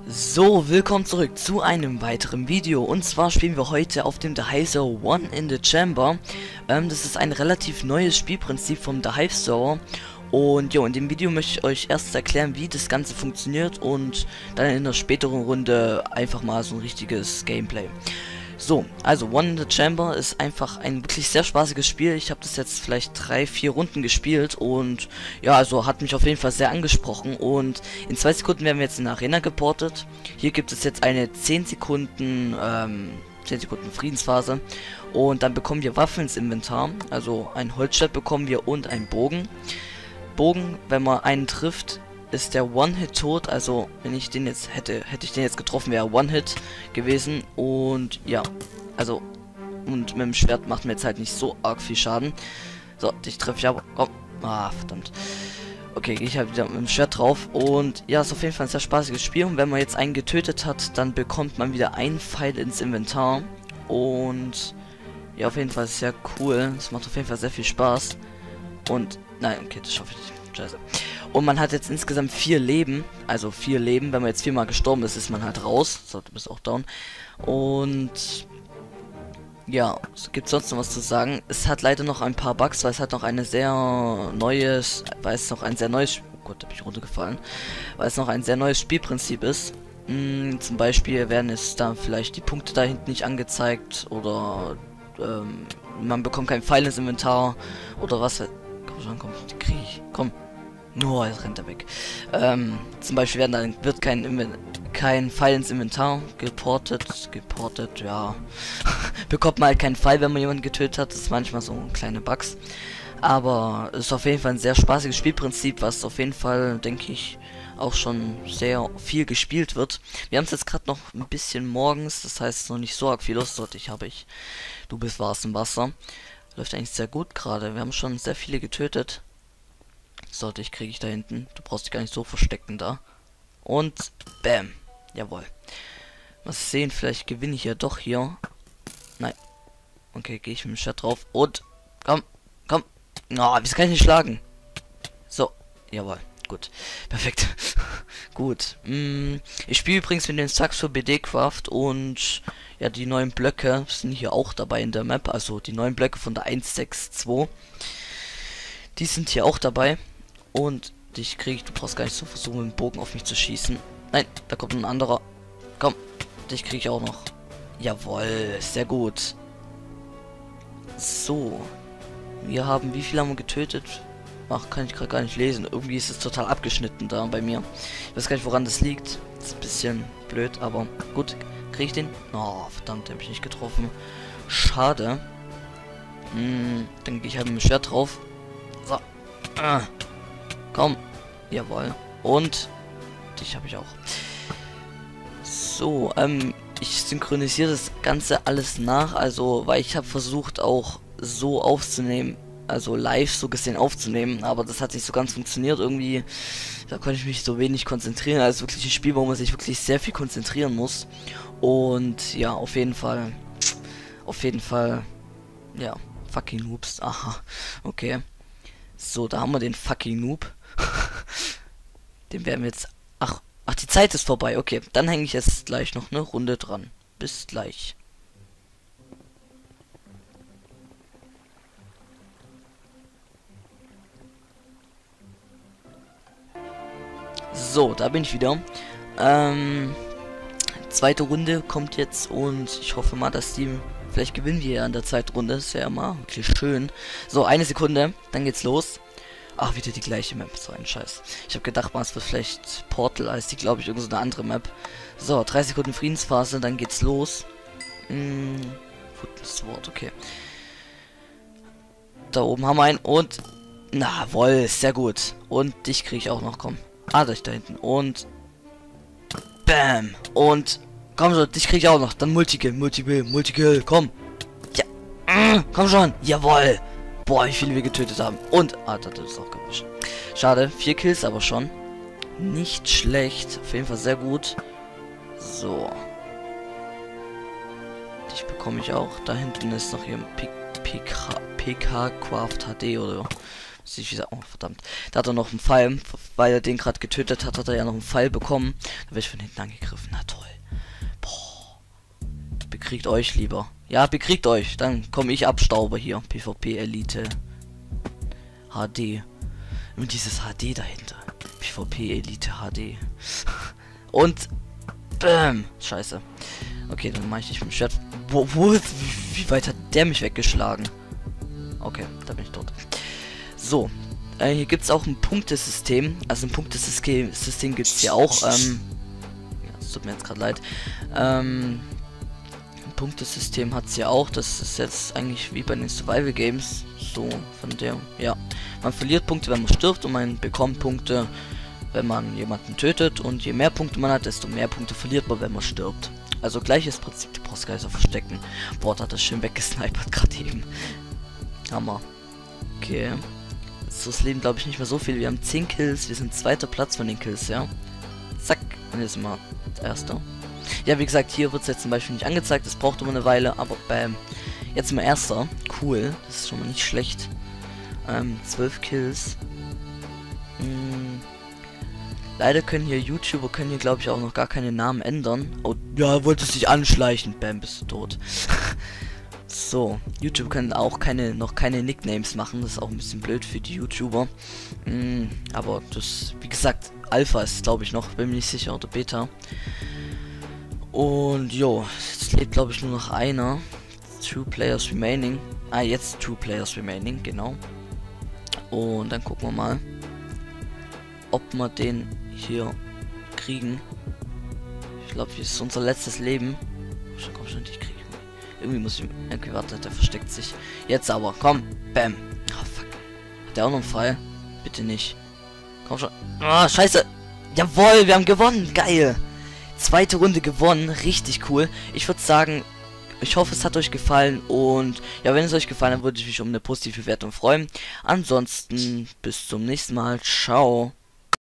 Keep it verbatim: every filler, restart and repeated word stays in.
So, willkommen zurück zu einem weiteren Video. Und zwar spielen wir heute auf dem The Hive Server One in the Chamber. Ähm, das ist ein relativ neues Spielprinzip vom The Hive Server. Und ja, in dem Video möchte ich euch erst erklären, wie das Ganze funktioniert und dann in der späteren Runde einfach mal so ein richtiges Gameplay. So, also One in the Chamber ist einfach ein wirklich sehr spaßiges Spiel. Ich habe das jetzt vielleicht drei, vier Runden gespielt und ja, also hat mich auf jeden Fall sehr angesprochen. Und in zwei Sekunden werden wir jetzt in der Arena geportet. Hier gibt es jetzt eine zehn Sekunden, ähm, zehn Sekunden Friedensphase und dann bekommen wir Waffen ins Inventar. Also ein Holzschwert bekommen wir und einen Bogen. Bogen, wenn man einen trifft, ist der One-Hit tot, also wenn ich den jetzt hätte, hätte ich den jetzt getroffen, wäre One-Hit gewesen und ja, also und mit dem Schwert macht mir jetzt halt nicht so arg viel Schaden. So, dich treffe ich aber, komm, ah, verdammt. Okay, gehe ich halt wieder mit dem Schwert drauf und ja, ist auf jeden Fall ein sehr spaßiges Spiel und wenn man jetzt einen getötet hat, dann bekommt man wieder einen Pfeil ins Inventar und ja, auf jeden Fall ist sehr cool, es macht auf jeden Fall sehr viel Spaß und, nein, okay, das schaffe ich nicht. Scheiße. Und man hat jetzt insgesamt vier Leben, also vier Leben. Wenn man jetzt viermal gestorben ist, ist man halt raus. So, du bist auch down. Und ja, es gibt sonst noch was zu sagen. Es hat leider noch ein paar Bugs, weil es hat noch eine sehr neues, weil es noch ein sehr neues, oh Gott, da bin ich runtergefallen, weil es noch ein sehr neues Spielprinzip ist. Hm, zum Beispiel werden es da vielleicht die Punkte da hinten nicht angezeigt oder ähm, man bekommt keinen Pfeil ins Inventar oder was. Komm schon, komm, die krieg ich. Komm. Nur, oh, jetzt rennt er weg. Ähm, zum Beispiel werden dann wird kein Inven kein Pfeil ins Inventar geportet. Geportet, ja. Bekommt man halt keinen Pfeil, wenn man jemanden getötet hat. Das ist manchmal so kleine Bugs. Aber es ist auf jeden Fall ein sehr spaßiges Spielprinzip, was auf jeden Fall, denke ich, auch schon sehr viel gespielt wird. Wir haben es jetzt gerade noch ein bisschen morgens, das heißt noch nicht so arg viel Lust. Dort ich habe ich. Du bist warst im Wasser. Läuft eigentlich sehr gut gerade. Wir haben schon sehr viele getötet. So, dich kriege ich da hinten. Du brauchst dich gar nicht so verstecken da. Und bam. Jawohl. Mal sehen, vielleicht gewinne ich ja doch hier. Nein. Okay, gehe ich mit dem Schwert drauf. Und komm, komm. Na, oh, wieso kann ich nicht schlagen? So, jawohl. Gut. Perfekt. Gut. Mm, ich spiele übrigens mit den Saxo B D Craft und ja, die neuen Blöcke sind hier auch dabei in der Map. Also die neuen Blöcke von der eins sechs zwei. Die sind hier auch dabei. Und dich kriege ich, du brauchst gar nicht so versuchen, mit dem Bogen auf mich zu schießen. Nein, da kommt ein anderer. Komm, dich kriege ich auch noch. Jawohl, sehr gut. So. Wir haben, wie viel haben wir getötet? Ach, kann ich gerade gar nicht lesen. Irgendwie ist es total abgeschnitten da bei mir. Ich weiß gar nicht, woran das liegt. Das ist ein bisschen blöd, aber gut. Kriege ich den? Oh, verdammt, den habe ich nicht getroffen. Schade. Hm, dann gehe ich halt mit dem Schwert drauf. So. Ah. Komm. Jawohl. Und dich habe ich auch. So, ähm, ich synchronisiere das Ganze alles nach, also, weil ich habe versucht auch so aufzunehmen, also live so gesehen aufzunehmen, aber das hat nicht so ganz funktioniert irgendwie. Da konnte ich mich so wenig konzentrieren, also wirklich ein Spiel, wo man sich wirklich sehr viel konzentrieren muss. Und ja, auf jeden Fall, auf jeden Fall, ja, fucking Noobs, aha, okay. So, da haben wir den fucking Noob. Den werden wir jetzt... Ach, ach, die Zeit ist vorbei. Okay, dann hänge ich jetzt gleich noch eine Runde dran. Bis gleich. So, da bin ich wieder. Ähm, zweite Runde kommt jetzt und ich hoffe mal, dass die... Vielleicht gewinnen wir ja in der zweiten Runde. Das wäre ja mal wirklich schön. So, eine Sekunde. Dann geht's los. Ach, wieder die gleiche Map. So ein Scheiß. Ich habe gedacht, mal es wird vielleicht Portal, als die, glaube ich, irgend so eine andere Map. So, drei Sekunden Friedensphase, dann geht's los. Hm, Sword, okay. Da oben haben wir einen und... Na, wohl, sehr gut. Und dich kriege ich auch noch, komm. Ah, da, da hinten. Und... Bam. Und... Komm schon, dich kriege ich auch noch. Dann Multikill, Multikill, Multikill, komm. Ja, komm schon. Jawohl. Boah, wie viele wir getötet haben. Und... Ah, das ist auch kaputt. Schade, vier Kills aber schon. Nicht schlecht. Auf jeden Fall sehr gut. So. Dich bekomme ich auch. Da hinten ist noch hier ein P K Craft H D oder Sich wieder, oh verdammt. Da hat er noch einen Pfeil, weil er den gerade getötet hat, hat er ja noch einen Pfeil bekommen. Da werde ich von hinten angegriffen. Na toll. Boah. Bekriegt euch lieber. Ja, bekriegt euch. Dann komme ich Abstauber hier. PvP Elite. H D. Und dieses H D dahinter. PvP Elite H D. Und bam. Scheiße. Okay, dann mache ich nicht mit dem Schwert. Wo, wo, wie, wie weit hat der mich weggeschlagen? Okay, da bin ich tot. So, äh, hier gibt es auch ein Punktesystem. Also ein Punktesystem System gibt es ja auch. Ähm, ja, es tut mir jetzt gerade leid. Ähm, ein Punktesystem hat es ja auch. Das ist jetzt eigentlich wie bei den Survival Games. So, von der, ja. Man verliert Punkte, wenn man stirbt, und man bekommt Punkte, wenn man jemanden tötet. Und je mehr Punkte man hat, desto mehr Punkte verliert man, wenn man stirbt. Also gleiches Prinzip, die Postgeister verstecken. Boah, hat das schön weggesnipert gerade eben. Hammer. Okay. So, es leben, glaube ich, nicht mehr so viel. Wir haben zehn Kills. Wir sind zweiter Platz von den Kills, ja. Zack. Und jetzt sind wir erster. Ja, wie gesagt, hier wird es jetzt zum Beispiel nicht angezeigt. Das braucht immer eine Weile. Aber bam. Jetzt sind wir erster. Cool. Das ist schon mal nicht schlecht. Ähm, zwölf Kills. Hm. Leider können hier YouTuber, können hier, glaube ich, auch noch gar keine Namen ändern. Oh, ja, wolltest dich anschleichen. Bam, bist du tot. So, YouTube kann auch keine, noch keine Nicknames machen. Das ist auch ein bisschen blöd für die YouTuber. Mm, aber das, wie gesagt, Alpha ist, glaube ich, noch. Bin mir nicht sicher, oder Beta. Und jo, jetzt lebt, glaube ich, nur noch einer. Two Players Remaining. Ah, jetzt Two Players Remaining, genau. Und dann gucken wir mal, ob wir den hier kriegen. Ich glaube, das ist unser letztes Leben. Schon, komm schon, ich kriege. Irgendwie muss ich. Okay, warte, der versteckt sich. Jetzt aber, komm. Bam. Oh, fuck. Hat der auch noch einen Pfeil? Bitte nicht. Komm schon. Ah, oh, scheiße. Jawohl, wir haben gewonnen. Geil. Zweite Runde gewonnen. Richtig cool. Ich würde sagen, ich hoffe, es hat euch gefallen. Und ja, wenn es euch gefallen hat, würde ich mich um eine positive Bewertung freuen. Ansonsten, bis zum nächsten Mal. Ciao.